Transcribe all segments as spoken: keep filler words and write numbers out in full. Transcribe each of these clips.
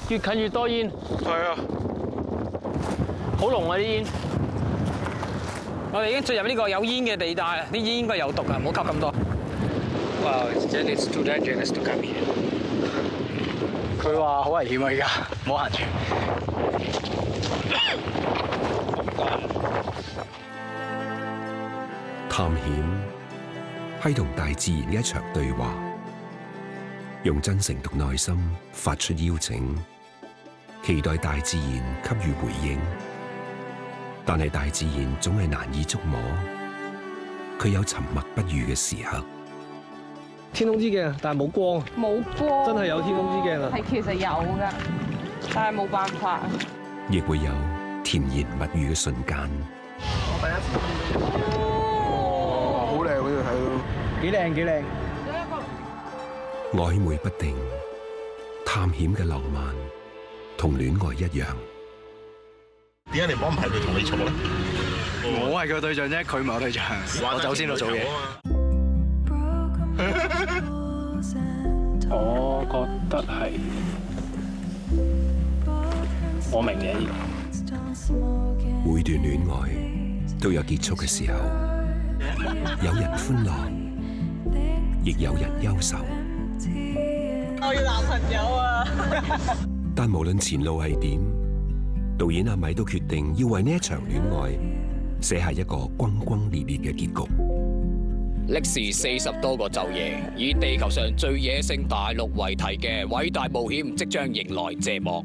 越近越多煙。 係啊， 好濃啊啲煙。 我哋已經進入呢個有煙嘅地帶，啲煙應該有毒啊，唔好吸咁多。 Wow, it's too dangerous to come here. 佢話好危險啊！而家唔好行住。 探險係同大自然嘅一場對話，用真誠同耐心發出邀請，期待大自然給予回應。但係大自然總係難以觸摸，佢有沉默不語嘅時刻。 天空之鏡，但係冇光。 冇光。 真係有天空之鏡啊！ 係其實有㗎，但係冇辦法。 亦會有甜言蜜語嘅瞬間。 我第一次見到。哦，好靚嗰度睇到。 幾靚幾靚。 曖昧不定，探險嘅浪漫，同戀愛一樣。 點解你安排佢同你坐咧？ 我係佢對象啫，佢唔係我對象。我走先度做嘢。 我覺得係，我明嘅呢個。 每段戀愛都有結束嘅時候，有人歡樂，亦有人憂愁。 我要男朋友啊！ 但無論前路係點，導演阿米都決定要為呢一場戀愛寫下一個轟轟烈烈嘅結局。 歷時四十多個晝夜，以地球上最野性大陸為題嘅偉大冒險即將迎來謝幕。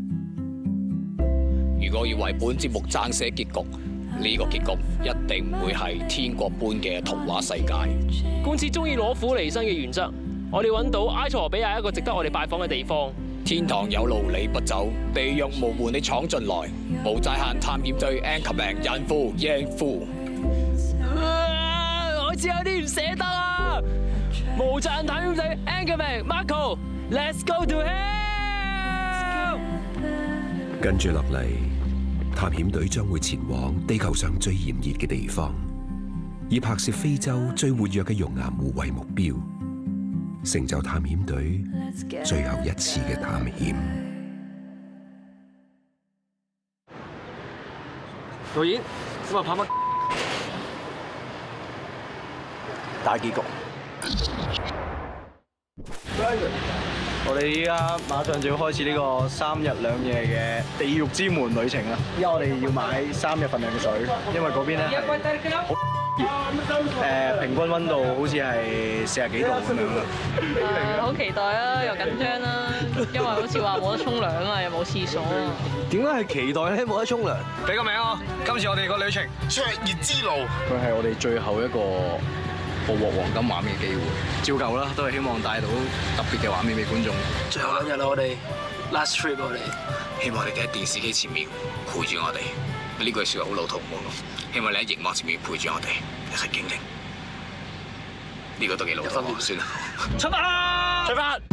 如果要為本節目撰寫結局，呢個結局一定唔會係天國般嘅童話世界。 貫徹中意攞苦離身嘅原則，我哋揾到埃塞俄比亞一個值得我哋拜訪嘅地方。 天堂有路你不走，地獄無門你闖進來。無界限探險隊 Anchorman 孕婦贏夫。 好似有啲唔捨得啊！無界限探險隊 Anchorman Marco，Let's go to hell！ 跟住落嚟，探險隊將會前往地球上最炎熱嘅地方，以拍攝非洲最活躍嘅熔岩湖為目標，成就探險隊最後一次嘅探險。 導演，今日拍乜？ 大結局。我哋依家馬上就要開始呢個三日兩夜嘅地獄之門旅程啦！依家我哋要買三日份量嘅水，因為嗰邊咧係好熱，誒平均溫度好似係四十幾度咁樣啦。 誒，好期待啊，又緊張啦，因為好似話冇得沖涼啊，又冇廁所啊。 點解係期待咧？冇得沖涼？俾個名我，今次我哋個旅程卓越之路， 佢係我哋最後一個捕獲黃金畫面嘅機會，照舊啦，都係希望帶到特別嘅畫面俾觀眾。 最後兩日啦，我哋 last trip 我哋，希望你哋喺電視機前面陪住我哋。呢句説話好老土冇咯，希望你喺熒幕前面陪住我哋一齊經歷。呢個都幾老土，算啦。 出發啦！出發！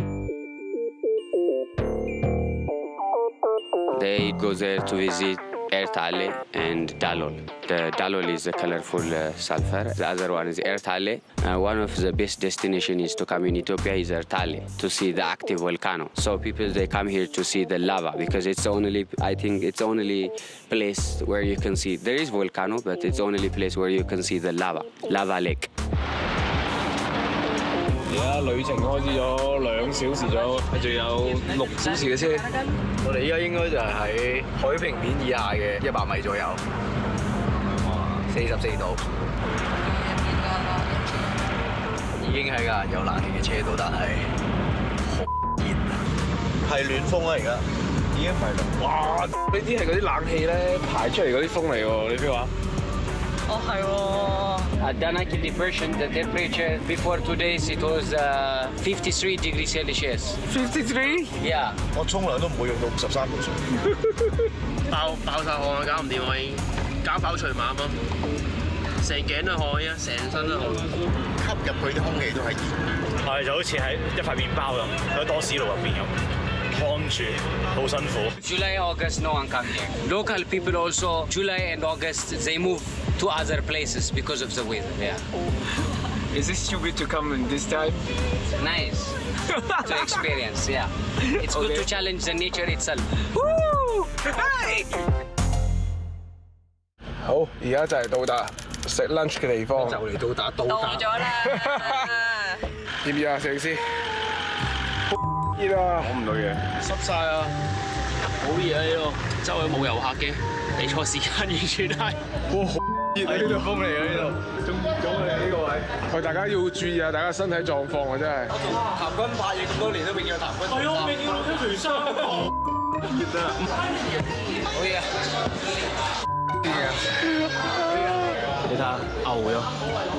They go there to visit Ertale and Dalol. The Dalol is a colorful uh, sulfur. The other one is Ertale. Uh, one of the best destinations to come in Ethiopia is Ertale to see the active volcano. So people they come here to see the lava because it's only I think it's only place where you can see there is volcano, but it's only place where you can see the lava, lava lake. 而家旅程開始咗兩小時咗，仲有六小時嘅車。 我哋依家應該就係喺海平面以下嘅一百米左右，四十四度，已經喺架有冷氣嘅車度，但係好熱， 係暖風啊！而家已經唔係涼。 哇！呢啲係嗰啲冷氣咧排出嚟嗰啲風嚟喎，你邊話？ 哦，係喎。 Adana depression, the temperature before two days it was uh, fifty-three degrees Celsius. fifty-three? Yeah. 我沖涼都唔會用到十三度水。 爆爆曬汗啊，搞唔掂我已經，搞爆除碼啊，成頸都係汗啊，成身都汗。 吸入去啲空氣都係熱。 係就好似喺一塊麵包咁，喺多士爐入邊咁，燙住，好辛苦。 July, August, no one come here. Local people also, July and August, they move to other places because of the weather. Yeah. Is it stupid to come in this time? Nice to experience, yeah. It's good to challenge the nature itself. Hey! 好，而家就係到達食 lunch 嘅地方。 就嚟到達，到到咗啦！ 熱唔熱啊，攝影師？熱啊！ 講唔到嘢，濕晒啊！好熱啊呢度，周圍冇遊客嘅，嚟錯時間完全係。 哇！好熱啊！呢度風嚟嘅呢度，仲熱咗我哋呢個位。喂，大家要注意啊！大家身體狀況啊，真係。 譚軍拍嘢咁多年都永遠有譚軍。係啊，永遠攞出條衫。熱啊！好嘢啊！ 你睇下牛咗。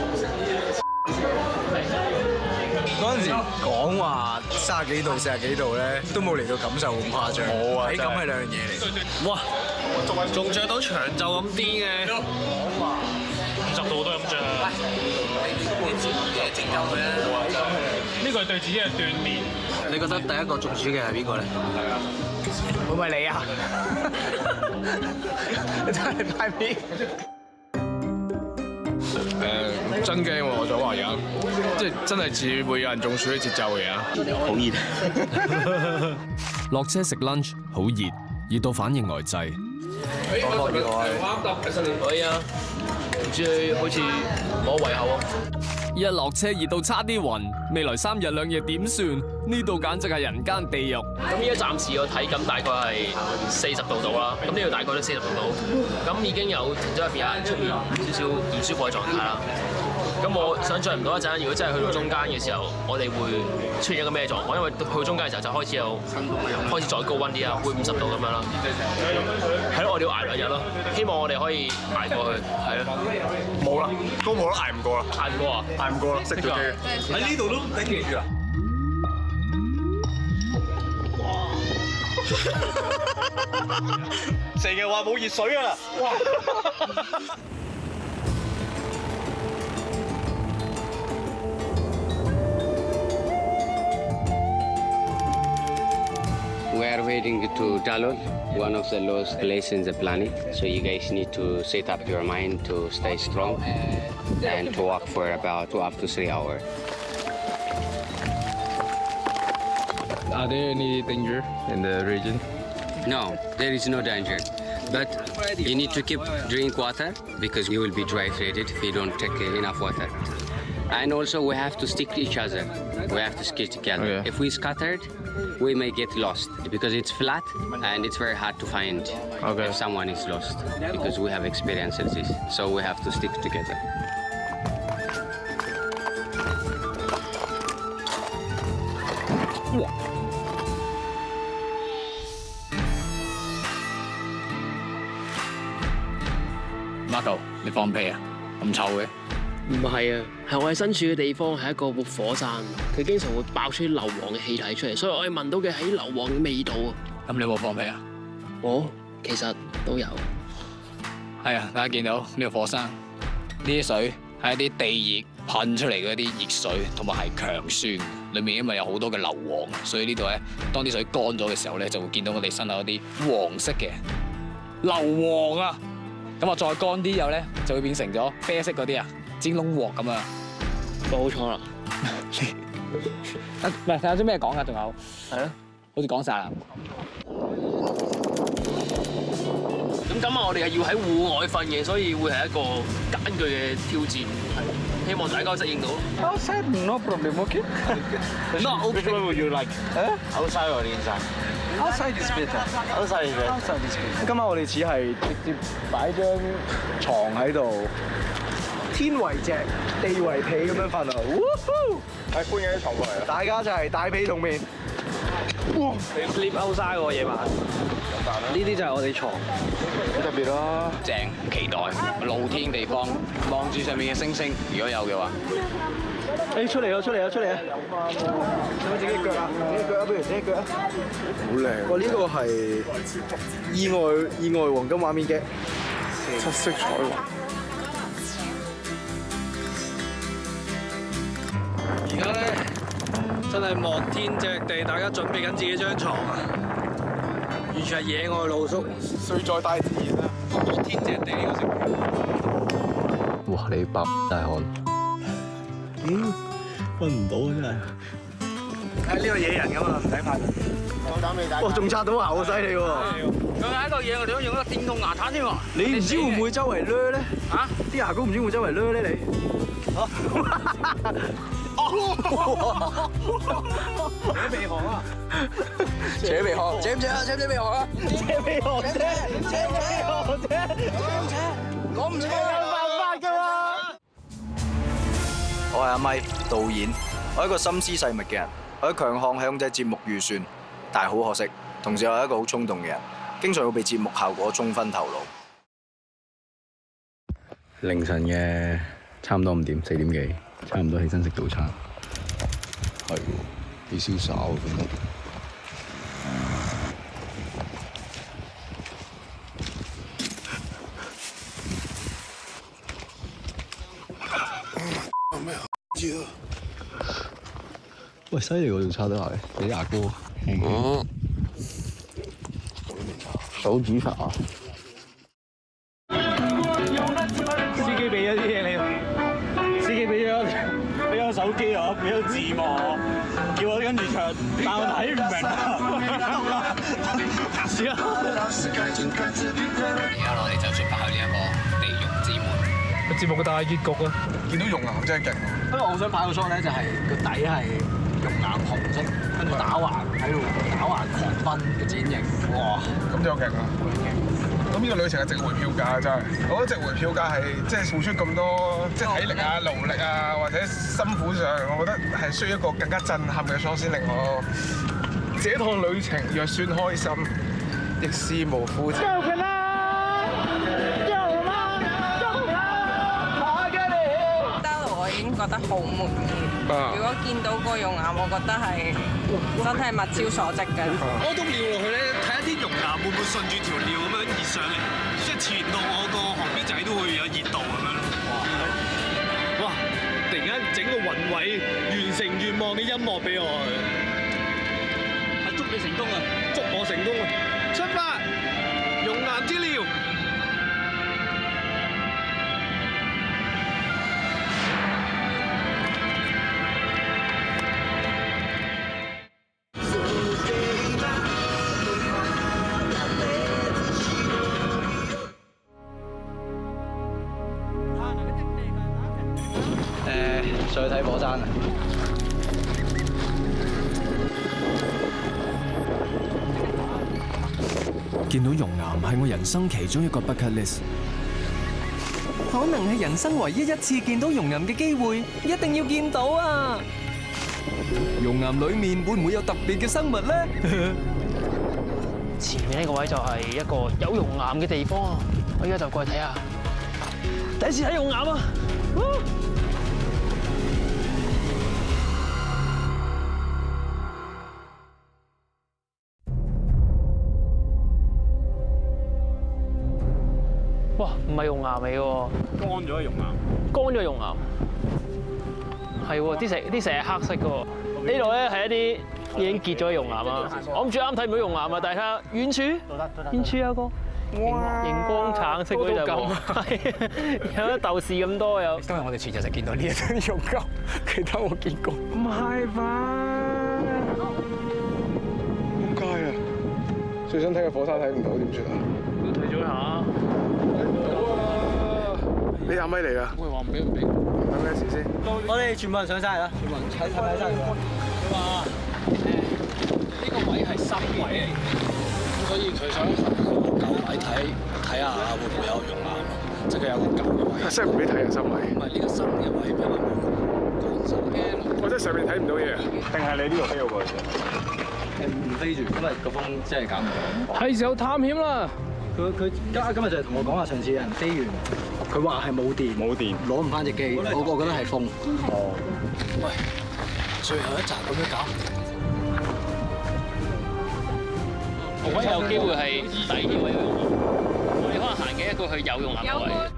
嗰陣時講話三十幾度、四十幾度咧，都冇嚟到感受咁誇張。冇啊，體感係兩樣嘢嚟。 哇！仲着到長袖咁癲嘅， 五十度都係咁着啊！呢個係對自己嘅鍛鍊。 你覺得第一個中暑嘅係邊個咧？會唔會你啊？真係太邊？ 誒，真驚喎！我想話而家，即係真係似會有人中暑嘅節奏嚟啊！ 好熱。 落車食 lunch 好熱，熱到反應呆滯。 可以啊，唔知好似冇胃口啊！ 一落車熱到差啲暈，未來三日兩夜點算？呢度簡直係人間地獄。 咁依家暫時個體感大概係四十度度啦，咁呢度大概都四十度度，咁已經有停咗入邊有人出現少少唔舒服嘅狀態啦。咁我想象唔到一陣，如果真係去到中間嘅時候，我哋會出現一個咩狀況？因為去到中間嘅時候就開始有開始再高溫啲啦，會五十度咁樣啦。係咯，我哋要捱兩日咯，希望我哋可以捱過去，係咯。 冇啦，都冇得捱唔過啦， 捱唔過啊！ 捱唔過啦，熄咗機。 喺呢度都頂唔住啦。成日話冇熱水啊！哇！ We are waiting to Dalol, one of the lowest places in the planet. So you guys need to set up your mind to stay strong and to walk for about two up to three hours. Are there any danger in the region? No, there is no danger. But you need to keep drink water because you will be dehydrated if you don't take enough water. And also we have to stick to each other. We have to stick together. Okay. If we scattered, we may get lost because it's flat and it's very hard to find okay. if someone is lost because we have experienced this. So we have to stick together. Marco，你放屁啊？咁臭嘅？ 唔係啊，係我哋身處嘅地方係一個活火山，佢經常會爆出啲硫磺嘅氣體出嚟，所以我哋聞到嘅係硫磺嘅味道啊！ 咁你有冇放屁啊？ 我其實都有。 係啊，大家見到呢個火山，呢啲水係一啲地熱噴出嚟嘅一啲熱水，同埋係強酸，裏面因為有好多嘅硫磺，所以呢度咧，當啲水乾咗嘅時候咧，就會見到我哋身後有啲黃色嘅硫磺啊！咁啊，再乾啲之後咧，就會變成咗啡色嗰啲啊，煎窿鑊咁啊！ 冇錯啦。 唔係，睇下啲咩講㗎？仲有係啊， 好似講晒啦。 咁今晚我哋係要喺戶外瞓嘅，所以會係一個艱巨嘅挑戰，希望大家適應到。 Outside no problem, okay? No, okay. Which one would you like? Outside or inside? Outside is better. Outside is better. Outside is better. 今晚我哋只係直接擺張床喺度，天為席，地為被咁樣瞓啊！ 係搬緊啲床過嚟啦， 大家就係大被同眠。哇！你 sleep outside 喎夜晚。呢啲就係我哋床， 好特別咯。 正，期待露天地方，望住上面嘅星星，如果有嘅話。 誒出嚟啦！出嚟啦！出嚟啊！使唔使自己腳啊？自己腳啊！不如自己腳啊！ 好靚。 哇！呢個係意外意外黃金畫面嘅七色彩虹。 而家咧真係望天隻地，大家準備緊自己張床啊！完全係野外露宿， 睡在大自然啊！ 望天隻地呢個食。 哇！你爆大汗。 唔分唔到真係。喺呢個野人㗎嘛，唔使怕。夠膽你打！哇，仲刷到牙，好犀利喎！ 佢係一個嘢，我哋都用一個電動牙刷添喎。 你唔知會唔會周圍掠咧？ 嚇！ 啲牙膏唔知會唔會周圍掠咧你？扯鼻鼾啊！扯鼻鼾，扯唔扯啊？扯唔扯鼻鼾啊？扯鼻鼾啫，扯唔扯鼻鼾啫？講唔扯有辦法㗎嘛！我係阿咪，導演。我係一個心思細密嘅人，我嘅強項係控制節目預算，但係好可惜，同時我係一個好衝動嘅人，經常會被節目效果沖昏頭腦。凌晨嘅差唔多五點，四點幾，差唔多起身食早餐。係喎，幾瀟灑喎今日。咩啊？喂，犀利喎，仲刷得牙，俾牙膏。哦。手指刷啊！司機俾咗啲嘢你，司機俾咗俾咗手機我，俾咗字幕我，叫我跟住唱，但我睇唔明啊！試下。 而家我哋就進發去呢一個地獄之門。 個節目嘅大結局啊！見到熔岩真係勁。 不過我想拍個 shot 咧，就係個底係熔岩紅色，跟住打橫喺度打橫狂奔嘅剪影。哇！ 咁就勁啦！咁呢個旅程係值回票價真係。我覺得值回票價係即係付出咁多即係體力啊、勞力啊或者辛苦上，我覺得係需要一個更加震撼嘅 shot 先令我這趟旅程若算開心，亦是無負責。 已經覺得好滿意。如果見到個熔岩，我覺得係真係物超所值嘅。 屙篤尿落去咧，睇下啲熔岩會唔會順住條尿咁樣熱上嚟，即係傳到我個航邊仔都會有熱度咁樣咯。哇！哇！突然間整個宏偉完成願望嘅音樂俾我，係祝你成功啊！祝我成功啊！出發！熔岩之尿。 上去睇火山啊！ 見到熔岩係我人生其中一個 bucket list， 可能係人生唯一一次見到熔岩嘅機會，一定要見到啊！ 熔岩裡面會唔會有特別嘅生物咧？ 前面呢個位就係一個有熔岩嘅地方啊！我而家就過去睇下，第一次睇熔岩啊！哇，唔係熔岩嚟嘅喎， 乾咗嘅熔岩， 乾咗熔岩，係喎，啲石啲石係黑色嘅喎，呢度咧係一啲已經結咗嘅熔岩啊！我諗住啱睇唔到熔岩啊，大家遠處，遠處有個熒光橙色嗰啲就冇，係有得豆豉咁多有。 今日我哋全日就見到呢一堆熔岩，其他我見過。 唔係吧？點解啊？最想睇嘅火山睇唔到，點算啊？ 都睇咗下。 你阿咪嚟㗎？ 我話唔俾唔俾。 係咩事先？ 我哋全部人上晒啦，全部人睇睇睇晒。 佢話誒呢個位係深位嚟，所以佢想舊位睇睇下會唔會有熔岩，即係佢有個舊嘅位。 真係唔俾睇啊，深位。 唔係呢個新嘅位俾我講真嘅。 我真係上面睇唔到嘢啊！定係你呢度飛過去？ 誒唔飛住，因為個風真係減唔到。 係時候探險啦！ 佢佢今今日就係同我講話，上次有人飛完，佢話係冇電，冇電，攞唔翻隻機。我我覺得係風。哦。 喂，最後一集咁樣搞，我覺得有機會係第二位有熔岩，我哋可能行嘅一個去有熔岩嘅位。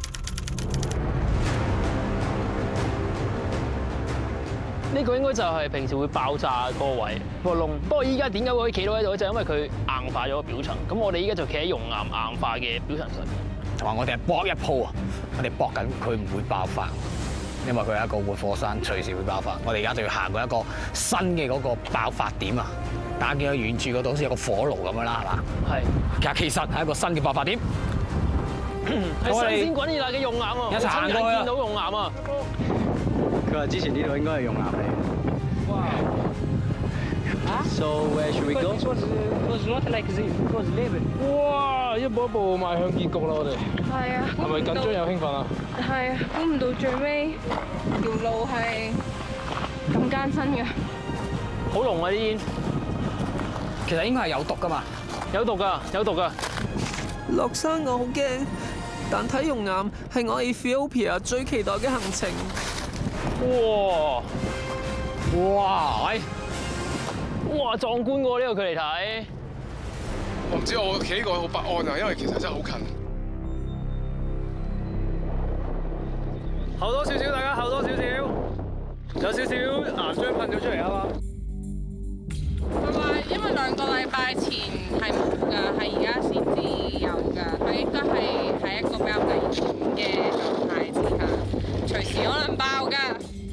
呢個應該就係平時會爆炸嗰個位個窿，不過依家點解會可以企到喺度咧？就係因為佢硬化咗個表層。咁我哋依家就企喺熔岩硬化嘅表層上面。 同埋我哋係搏一鋪啊！我哋搏緊佢唔會爆發。 因為佢係一個活火山，隨時會爆發。我哋而家就要行過一個新嘅嗰個爆發點啊！大家見到遠處嗰度好似有個火爐咁樣啦，係嘛？係。其實其實係一個新嘅爆發點， 係新鮮滾熱辣嘅熔岩啊！ 一齊行過去啊！ 見到熔岩啊！ 佢話之前呢度應該係熔岩嚟。哇！So where should we go? Wow. 哇！一步一步邁向結局啦，我哋。 係啊。 係咪緊張又興奮啊？ 係啊，估唔到最尾條路係咁艱辛嘅。 好濃啊啲煙。 其實應該係有毒㗎嘛？ 有毒㗎，有毒㗎。 落山我好驚，但睇熔岩係我 Ethiopia 最期待嘅行程。 哇！ 哇！喂！ 哇！壯觀喎呢個距離睇。 我唔知我企呢個好不安啊，因為其實真係好近。 後多少少，大家後多少少，有少少岩漿噴咗出嚟啊嘛。 佢話因為兩個禮拜前係冇㗎，係而家先至有㗎。佢應該係喺一個比較危險嘅狀態之下，隨時可能爆㗎。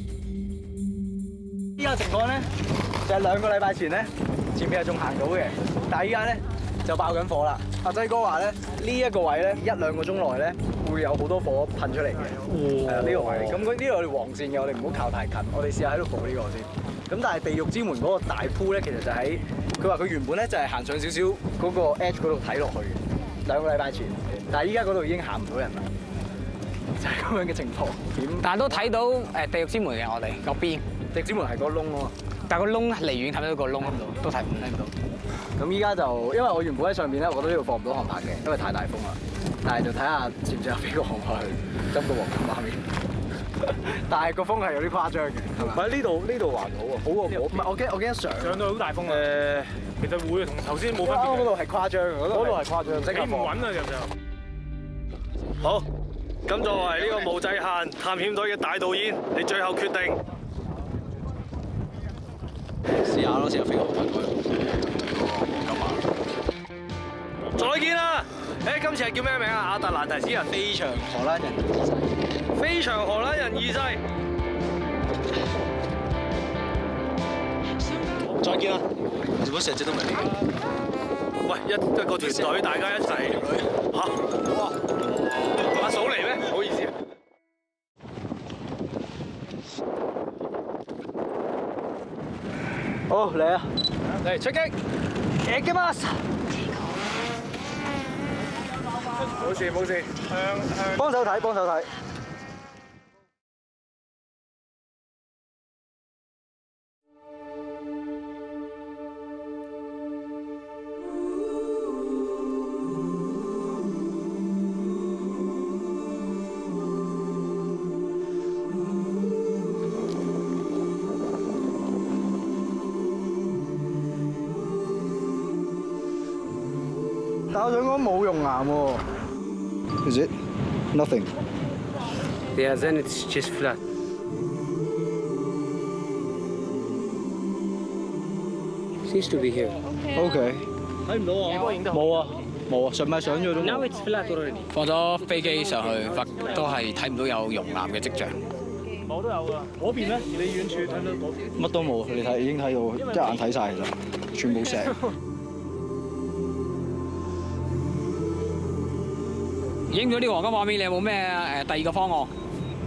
依家情況咧就係兩個禮拜前咧，前面係仲行到嘅，但係依家咧就爆緊火啦。阿劑哥話咧呢一個位咧一兩個鐘內咧會有好多火噴出嚟嘅，係啊呢個位。咁呢度我哋黃線嘅，我哋唔好靠太近，我哋試下喺度補呢個先。咁但係地獄之門嗰個大鋪咧，其實就喺佢話佢原本咧就係行上少少嗰個 edge 嗰度睇落去嘅，兩個禮拜前。但係依家嗰度已經行唔到人啦，就係咁樣嘅情況。點？ 但係都睇到誒地獄之門嘅我哋嗰邊， 地獄之門係個窿啊嘛， 但係個窿離遠睇到個窿喺度，都睇唔睇唔到。 咁依家就因為我原本喺上邊咧，我覺得呢度放唔到航拍嘅，因為太大風啦。但係就睇下接唔接入邊個航拍去執個黃金畫面。但係個風係有啲誇張嘅，係咪？唔係呢度呢度還好啊，好過嗰邊。唔係我驚我驚上上到好大風啊！誒，其實會同頭先冇分別。 嗰度係誇張嘅，嗰度係誇張， 幾唔穩啊！入就好。咁作為呢個無制限探險隊嘅大導演，你最後決定試下咯，試下飛個航拍過去。 再見啦！誒，今次係叫咩名啊？亞特蘭提斯人。 飛翔荷蘭人二世。 飛翔荷蘭人二世。再見啦！ 做乜成隻都唔係你？ 喂，一一個團隊，大家一齊嚇。哇！阿嫂嚟咩？唔好意思。 好嚟啊！ 嚟出擊！ 行きます！ 冇事冇事，向向幫手睇幫手睇。但我想講冇熔岩喎。Is it? Nothing. Yeah, then it's just flat. Seems to be here. Okay. 睇唔到啊！ 冇啊，冇啊，上咪上咗都冇。 Now it's flat already. 放咗飛機上去，發都係睇唔到有熔岩嘅跡象。 我都有㗎。 嗰邊咧？你遠處睇到嗰邊？ 乜都冇，你睇已經睇到，一眼睇晒其實，全部石。 影咗呢個黃金畫面，你有冇咩誒第二個方案？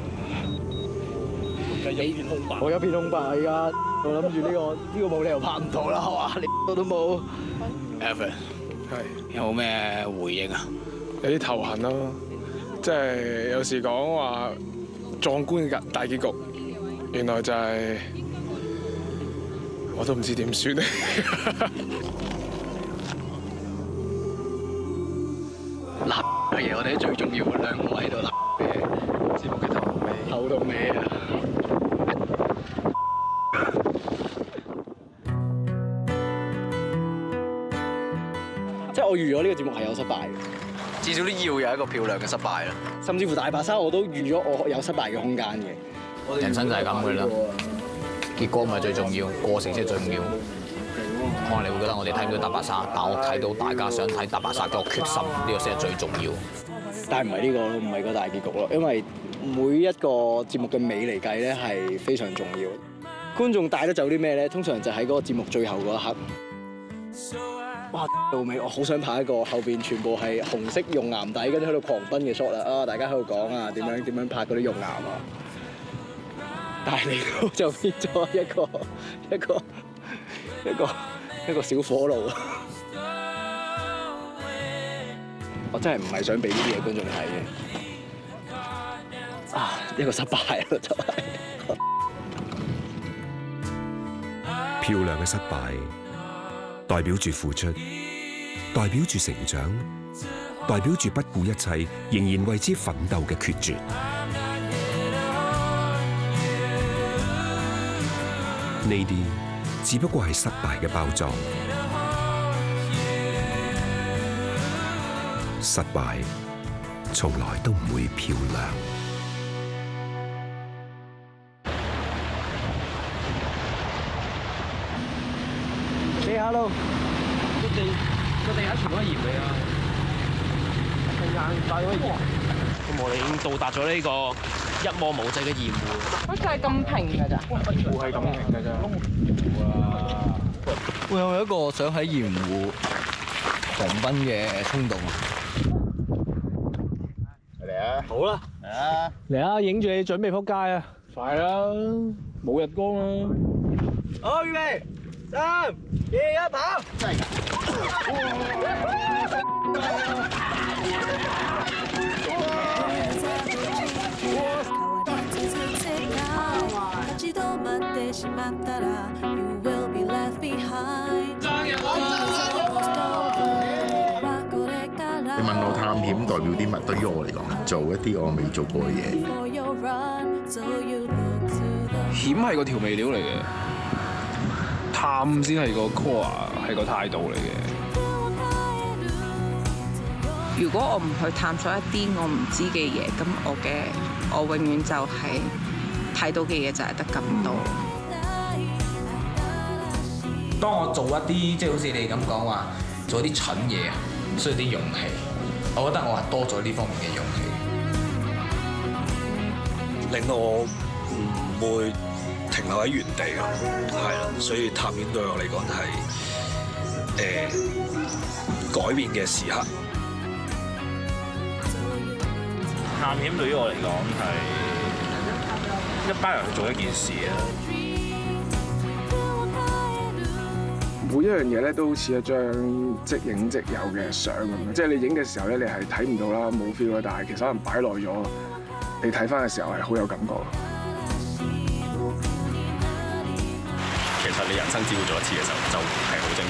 有片空白。 我有片空白而家，我諗住呢個呢個冇理由拍唔到啦，係嘛？你都冇。 Evan， 係有冇咩回應啊？ 有啲頭痕咯，即係有時講話壯觀嘅大結局，原來就係我都唔知點算咧。 嗱嘅嘢，我哋最重要兩個喺度嗱嘅節目嘅頭尾，頭到尾啊！即係我預咗呢個節目係有失敗嘅，至少都要有一個漂亮嘅失敗啦。甚至乎大白鯊我都預咗我有失敗嘅空間嘅。 人生就係咁嘅啦，結果唔係最重要，過程先係最重要。可能你會覺得我哋睇唔到大白鯊，但我睇到大家想睇大白鯊嘅決心，呢個先係最重要。 但係唔係呢個咯，唔係個大結局咯，因為每一個節目嘅尾嚟計咧係非常重要。觀眾帶得走啲咩咧？通常就喺嗰個節目最後嗰一刻。哇！到尾我好想拍一個後邊全部係紅色熔岩底，跟住喺度狂奔嘅 shot 啦！啊，大家喺度講啊，點樣點樣拍嗰啲熔岩啊！但係你嗰就變咗一個一個一個一個小火爐。我真係唔係想俾呢啲嘢觀眾睇嘅。啊！一個失敗咯，就係。 漂亮嘅失敗，代表住付出，代表住成長，代表住不顧一切仍然為之奮鬥嘅決絕。呢啲只不過係失敗嘅包裝。失敗從來都唔會漂亮。 你好，個地個地下全部都係鹽嚟啊！係硬塊嗰啲鹽。咁我哋已經到達咗呢個一望無際嘅鹽湖。 好似係咁平㗎咋？ 湖係咁平㗎咋？ 哇！我有一個想喺鹽湖狂奔嘅衝動。嚟啊！好啦，嚟啊！ 嚟啊！影住你準備撲街啊！快啦，冇日光啦！ 好，預備，三、二、一，跑！真係你問我探險代表啲乜？對於我嚟講，做一啲我未做過嘅嘢。 險係個調味料嚟嘅，探先係個 core， 係個態度嚟嘅。 如果我唔去探索一啲我唔知嘅嘢，咁我嘅我永遠就係睇到嘅嘢就係得咁多。 當我做一啲即係好似你咁講話，做一啲蠢嘢，需要啲勇氣。我覺得我係多咗呢方面嘅勇氣， 令到我唔會停留喺原地咯，係啦，所以探險對我嚟講係誒改變嘅時刻。 探險對於我嚟講係一班人去做一件事啊。 每一樣嘢咧都好似一張即影即有嘅相咁樣，即係你影嘅時候咧，你係睇唔到啦，冇 feel 啦，但係其實可能擺耐咗，你睇翻嘅時候係好有感覺。 其實你人生只會做一次嘅時候，就係好精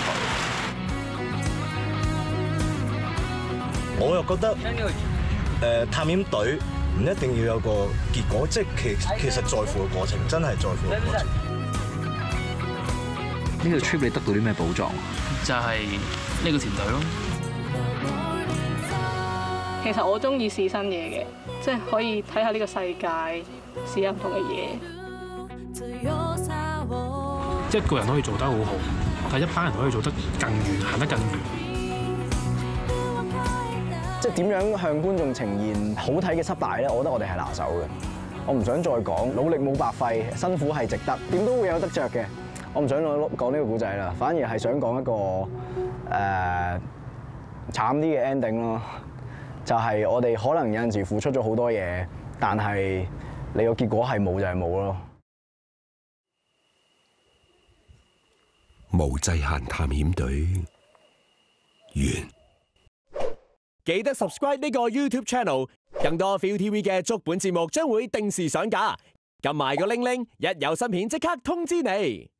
彩。 我又覺得誒探險隊唔一定要有個結果，即係其其實在乎嘅過程，真係在乎嘅過程。 呢個 trip 你得到啲咩寶藏？ 就係呢個團隊咯。 其實我中意試新嘢嘅，即係可以睇下呢個世界，試下唔同嘅嘢。 一個人可以做得好好，但係一班人可以做得更遠，行得更遠。 即係點樣向觀眾呈現好睇嘅失敗咧？我覺得我哋係拿手嘅。我唔想再講努力冇白費，辛苦係值得，點都會有得着嘅。我唔想講講呢個故仔啦，反而係想講一個誒、呃、慘啲嘅 ending 咯，就係、是、我哋可能有陣時付出咗好多嘢，但係你個結果係冇就係冇咯。 無制限探險隊完。 記得 subscribe 呢個 YouTube channel， 更多 Feel T V 嘅足本節目將會定時上架，撳埋個鈴鈴，一有新片即刻通知你。